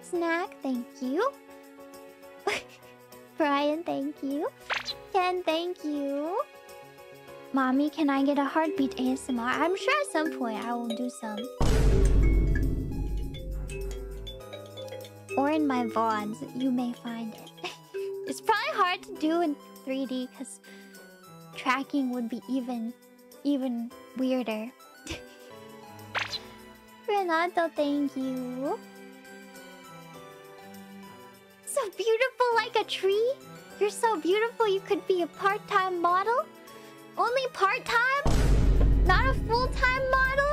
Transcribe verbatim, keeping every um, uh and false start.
snack, thank you. Brian, thank you. Ken, thank you. Mommy, can I get a heartbeat A S M R? I'm sure at some point I will do some. Or in my V O Ds, you may find it. It's probably hard to do in three D because tracking would be even, even weirder. Renato, thank you. So beautiful like a tree. You're so beautiful you could be a part-time model. Only part-time? Not a full-time model?